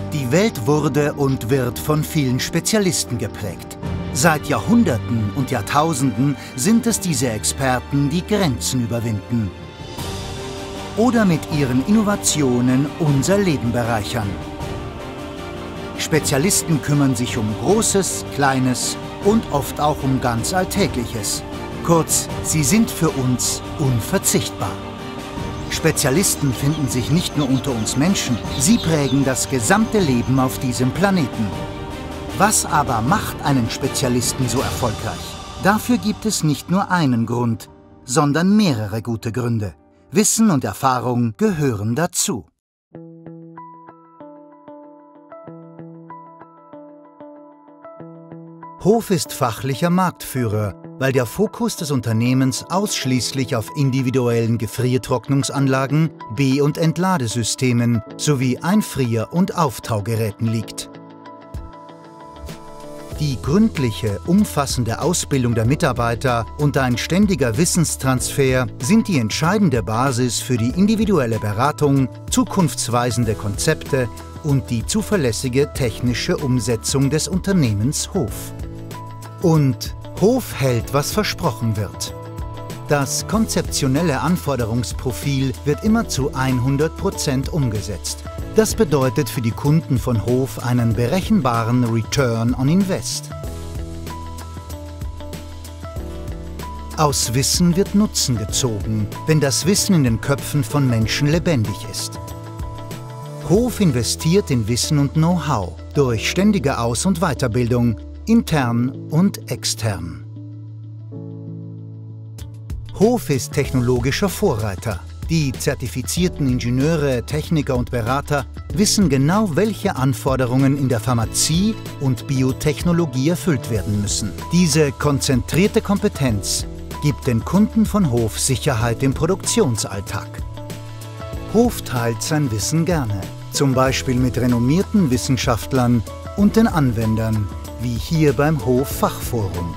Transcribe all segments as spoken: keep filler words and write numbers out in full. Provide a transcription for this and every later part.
Die Welt wurde und wird von vielen Spezialisten geprägt. Seit Jahrhunderten und Jahrtausenden sind es diese Experten, die Grenzen überwinden oder mit ihren Innovationen unser Leben bereichern. Spezialisten kümmern sich um Großes, Kleines und oft auch um ganz Alltägliches. Kurz, sie sind für uns unverzichtbar. Spezialisten finden sich nicht nur unter uns Menschen, sie prägen das gesamte Leben auf diesem Planeten. Was aber macht einen Spezialisten so erfolgreich? Dafür gibt es nicht nur einen Grund, sondern mehrere gute Gründe. Wissen und Erfahrung gehören dazu. Hof ist fachlicher Marktführer, weil der Fokus des Unternehmens ausschließlich auf individuellen Gefriertrocknungsanlagen, Be- und Entladesystemen sowie Einfrier- und Auftaugeräten liegt. Die gründliche, umfassende Ausbildung der Mitarbeiter und ein ständiger Wissenstransfer sind die entscheidende Basis für die individuelle Beratung, zukunftsweisende Konzepte und die zuverlässige technische Umsetzung des Unternehmens Hof. Und Hof hält, was versprochen wird. Das konzeptionelle Anforderungsprofil wird immer zu hundert Prozent umgesetzt. Das bedeutet für die Kunden von Hof einen berechenbaren Return on Invest. Aus Wissen wird Nutzen gezogen, wenn das Wissen in den Köpfen von Menschen lebendig ist. Hof investiert in Wissen und Know-how durch ständige Aus- und Weiterbildung, intern und extern. Hof ist technologischer Vorreiter. Die zertifizierten Ingenieure, Techniker und Berater wissen genau, welche Anforderungen in der Pharmazie und Biotechnologie erfüllt werden müssen. Diese konzentrierte Kompetenz gibt den Kunden von Hof Sicherheit im Produktionsalltag. Hof teilt sein Wissen gerne, zum Beispiel mit renommierten Wissenschaftlern und den Anwendern, wie hier beim Hof Fachforum.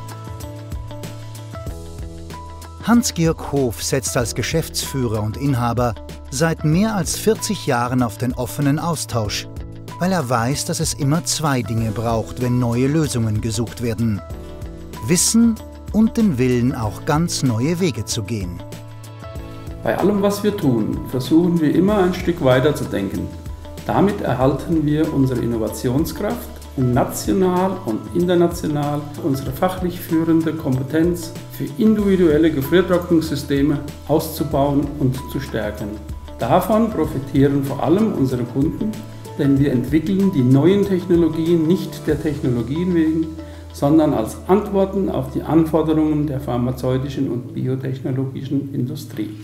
Hans-Georg Hof setzt als Geschäftsführer und Inhaber seit mehr als vierzig Jahren auf den offenen Austausch, weil er weiß, dass es immer zwei Dinge braucht, wenn neue Lösungen gesucht werden: Wissen und den Willen, auch ganz neue Wege zu gehen. Bei allem, was wir tun, versuchen wir immer ein Stück weiter zu denken. Damit erhalten wir unsere Innovationskraft, um national und international unsere fachlich führende Kompetenz für individuelle Gefriertrocknungssysteme auszubauen und zu stärken. Davon profitieren vor allem unsere Kunden, denn wir entwickeln die neuen Technologien nicht der Technologien wegen, sondern als Antworten auf die Anforderungen der pharmazeutischen und biotechnologischen Industrie.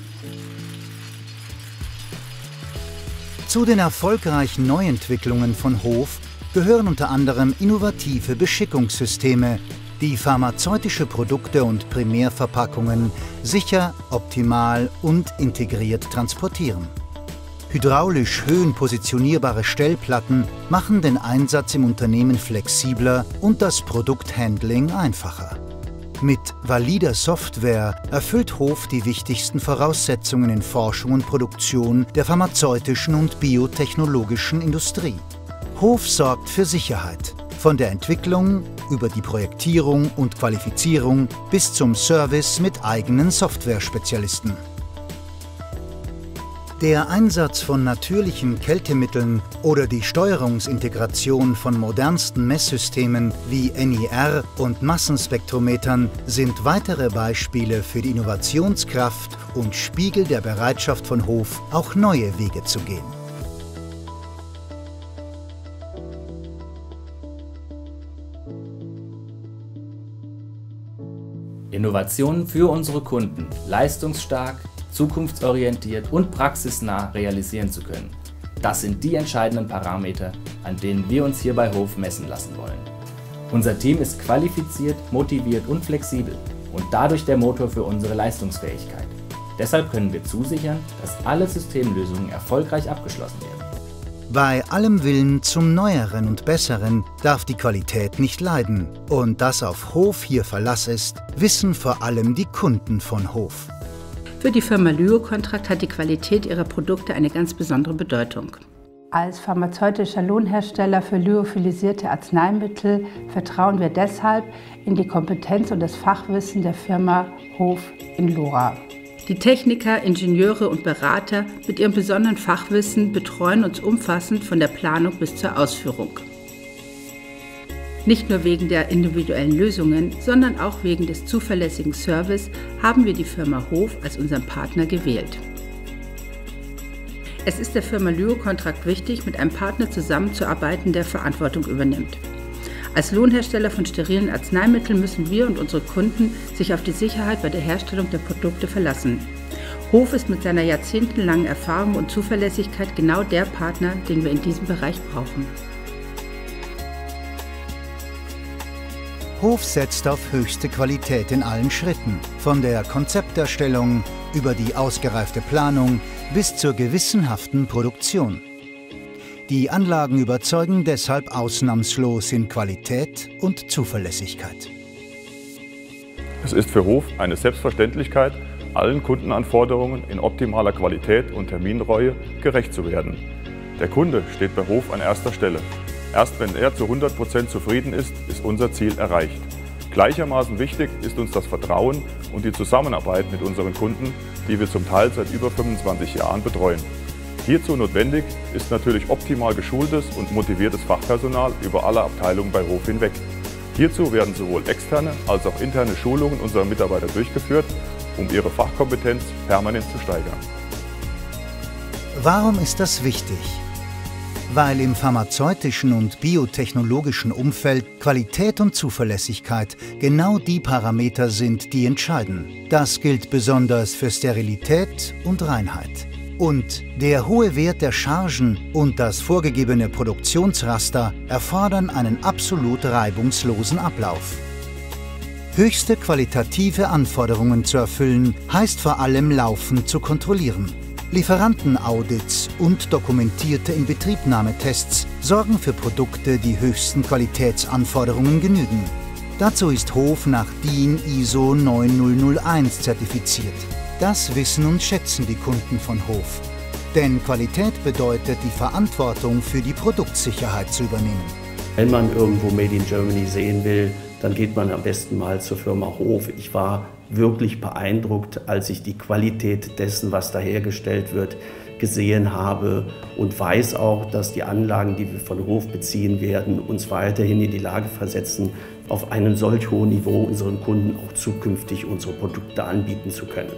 Zu den erfolgreichen Neuentwicklungen von Hof gehören unter anderem innovative Beschickungssysteme, die pharmazeutische Produkte und Primärverpackungen sicher, optimal und integriert transportieren. Hydraulisch höhenpositionierbare Stellplatten machen den Einsatz im Unternehmen flexibler und das Produkthandling einfacher. Mit valider Software erfüllt Hof die wichtigsten Voraussetzungen in Forschung und Produktion der pharmazeutischen und biotechnologischen Industrie. Hof sorgt für Sicherheit, von der Entwicklung über die Projektierung und Qualifizierung bis zum Service mit eigenen Software-Spezialisten. Der Einsatz von natürlichen Kältemitteln oder die Steuerungsintegration von modernsten Messsystemen wie N I R und Massenspektrometern sind weitere Beispiele für die Innovationskraft und Spiegel der Bereitschaft von Hof, auch neue Wege zu gehen. Innovationen für unsere Kunden leistungsstark, zukunftsorientiert und praxisnah realisieren zu können. Das sind die entscheidenden Parameter, an denen wir uns hier bei Hof messen lassen wollen. Unser Team ist qualifiziert, motiviert und flexibel und dadurch der Motor für unsere Leistungsfähigkeit. Deshalb können wir zusichern, dass alle Systemlösungen erfolgreich abgeschlossen werden. Bei allem Willen zum Neueren und Besseren darf die Qualität nicht leiden. Und dass auf Hof hier Verlass ist, wissen vor allem die Kunden von Hof. Für die Firma Lyocontract hat die Qualität ihrer Produkte eine ganz besondere Bedeutung. Als pharmazeutischer Lohnhersteller für lyophilisierte Arzneimittel vertrauen wir deshalb in die Kompetenz und das Fachwissen der Firma Hof in Lora. Die Techniker, Ingenieure und Berater mit ihrem besonderen Fachwissen betreuen uns umfassend von der Planung bis zur Ausführung. Nicht nur wegen der individuellen Lösungen, sondern auch wegen des zuverlässigen Service haben wir die Firma Hof als unseren Partner gewählt. Es ist der Firma Lyo-Contract wichtig, mit einem Partner zusammenzuarbeiten, der Verantwortung übernimmt. Als Lohnhersteller von sterilen Arzneimitteln müssen wir und unsere Kunden sich auf die Sicherheit bei der Herstellung der Produkte verlassen. Hof ist mit seiner jahrzehntelangen Erfahrung und Zuverlässigkeit genau der Partner, den wir in diesem Bereich brauchen. Hof setzt auf höchste Qualität in allen Schritten, von der Konzepterstellung über die ausgereifte Planung bis zur gewissenhaften Produktion. Die Anlagen überzeugen deshalb ausnahmslos in Qualität und Zuverlässigkeit. Es ist für Hof eine Selbstverständlichkeit, allen Kundenanforderungen in optimaler Qualität und Terminreue gerecht zu werden. Der Kunde steht bei Hof an erster Stelle. Erst wenn er zu hundert Prozent zufrieden ist, ist unser Ziel erreicht. Gleichermaßen wichtig ist uns das Vertrauen und die Zusammenarbeit mit unseren Kunden, die wir zum Teil seit über fünfundzwanzig Jahren betreuen. Hierzu notwendig ist natürlich optimal geschultes und motiviertes Fachpersonal über alle Abteilungen bei Hof hinweg. Hierzu werden sowohl externe als auch interne Schulungen unserer Mitarbeiter durchgeführt, um ihre Fachkompetenz permanent zu steigern. Warum ist das wichtig? Weil im pharmazeutischen und biotechnologischen Umfeld Qualität und Zuverlässigkeit genau die Parameter sind, die entscheiden. Das gilt besonders für Sterilität und Reinheit. Und der hohe Wert der Chargen und das vorgegebene Produktionsraster erfordern einen absolut reibungslosen Ablauf. Höchste qualitative Anforderungen zu erfüllen, heißt vor allem laufend zu kontrollieren. Lieferantenaudits und dokumentierte Inbetriebnahmetests sorgen für Produkte, die höchsten Qualitätsanforderungen genügen. Dazu ist Hof nach D I N I S O neun null null eins zertifiziert. Das wissen und schätzen die Kunden von Hof. Denn Qualität bedeutet, die Verantwortung für die Produktsicherheit zu übernehmen. Wenn man irgendwo Made in Germany sehen will, dann geht man am besten mal zur Firma Hof. Ich war wirklich beeindruckt, als ich die Qualität dessen, was da hergestellt wird, gesehen habe und weiß auch, dass die Anlagen, die wir von Hof beziehen werden, uns weiterhin in die Lage versetzen, auf einem solch hohen Niveau unseren Kunden auch zukünftig unsere Produkte anbieten zu können.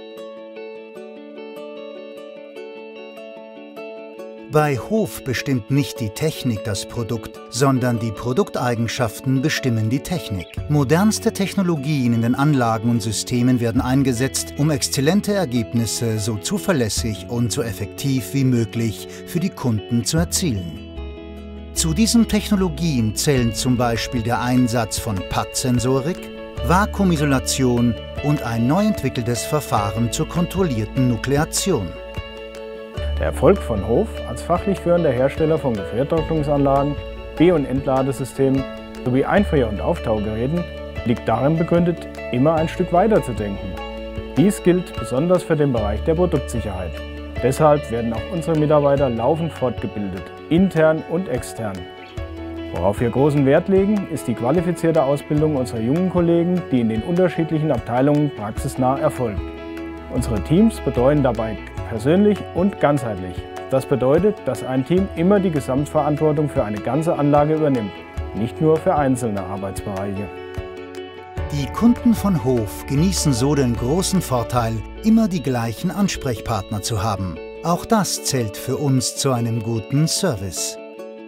Bei Hof bestimmt nicht die Technik das Produkt, sondern die Produkteigenschaften bestimmen die Technik. Modernste Technologien in den Anlagen und Systemen werden eingesetzt, um exzellente Ergebnisse so zuverlässig und so effektiv wie möglich für die Kunden zu erzielen. Zu diesen Technologien zählen zum Beispiel der Einsatz von P A T-Sensorik, Vakuumisolation und ein neu entwickeltes Verfahren zur kontrollierten Nukleation. Der Erfolg von Hof als fachlich führender Hersteller von Gefriertrocknungsanlagen, B- und Entladesystemen sowie Einfrier- und Auftaugeräten liegt darin begründet, immer ein Stück weiter zu denken. Dies gilt besonders für den Bereich der Produktsicherheit. Deshalb werden auch unsere Mitarbeiter laufend fortgebildet, intern und extern. Worauf wir großen Wert legen, ist die qualifizierte Ausbildung unserer jungen Kollegen, die in den unterschiedlichen Abteilungen praxisnah erfolgt. Unsere Teams betreuen dabei persönlich und ganzheitlich. Das bedeutet, dass ein Team immer die Gesamtverantwortung für eine ganze Anlage übernimmt, nicht nur für einzelne Arbeitsbereiche. Die Kunden von Hof genießen so den großen Vorteil, immer die gleichen Ansprechpartner zu haben. Auch das zählt für uns zu einem guten Service.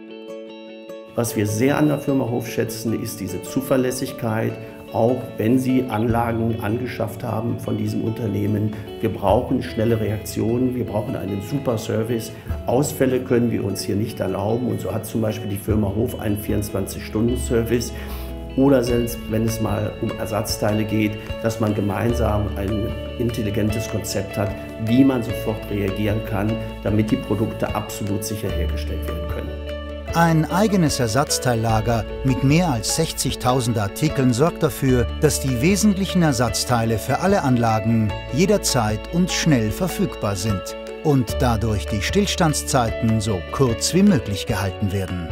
Was wir sehr an der Firma Hof schätzen, ist diese Zuverlässigkeit, auch wenn Sie Anlagen angeschafft haben von diesem Unternehmen. Wir brauchen schnelle Reaktionen, wir brauchen einen super Service. Ausfälle können wir uns hier nicht erlauben und so hat zum Beispiel die Firma Hof einen vierundzwanzig Stunden Service. Oder selbst wenn es mal um Ersatzteile geht, dass man gemeinsam ein intelligentes Konzept hat, wie man sofort reagieren kann, damit die Produkte absolut sicher hergestellt werden können. Ein eigenes Ersatzteillager mit mehr als sechzigtausend Artikeln sorgt dafür, dass die wesentlichen Ersatzteile für alle Anlagen jederzeit und schnell verfügbar sind. und dadurch die Stillstandszeiten so kurz wie möglich gehalten werden.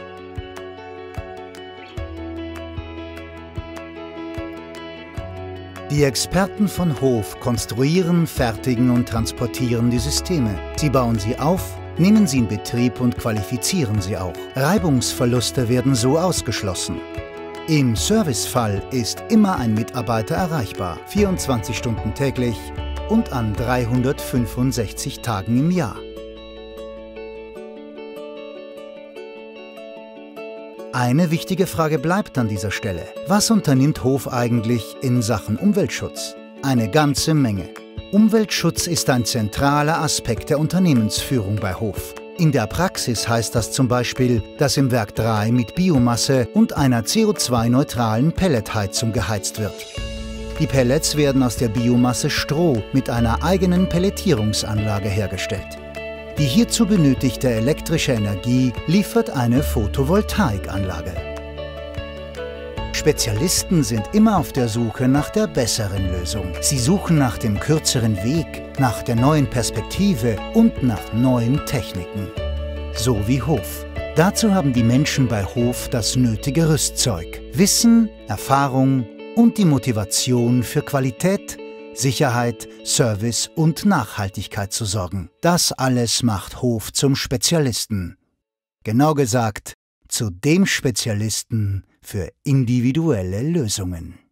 Die Experten von Hof konstruieren, fertigen und transportieren die Systeme. Sie bauen sie auf, nehmen sie in Betrieb und qualifizieren sie auch. Reibungsverluste werden so ausgeschlossen. Im Servicefall ist immer ein Mitarbeiter erreichbar, vierundzwanzig Stunden täglich und an dreihundertfünfundsechzig Tagen im Jahr. Eine wichtige Frage bleibt an dieser Stelle. Was unternimmt Hof eigentlich in Sachen Umweltschutz? Eine ganze Menge. Umweltschutz ist ein zentraler Aspekt der Unternehmensführung bei Hof. In der Praxis heißt das zum Beispiel, dass im Werk drei mit Biomasse und einer C O zwei neutralen Pelletheizung geheizt wird. Die Pellets werden aus der Biomasse Stroh mit einer eigenen Pelletierungsanlage hergestellt. Die hierzu benötigte elektrische Energie liefert eine Photovoltaikanlage. Spezialisten sind immer auf der Suche nach der besseren Lösung. Sie suchen nach dem kürzeren Weg, nach der neuen Perspektive und nach neuen Techniken. So wie Hof. Dazu haben die Menschen bei Hof das nötige Rüstzeug, Wissen, Erfahrung und die Motivation für Qualität, Sicherheit, Service und Nachhaltigkeit zu sorgen. Das alles macht Hof zum Spezialisten. Genau gesagt, zu dem Spezialisten für individuelle Lösungen.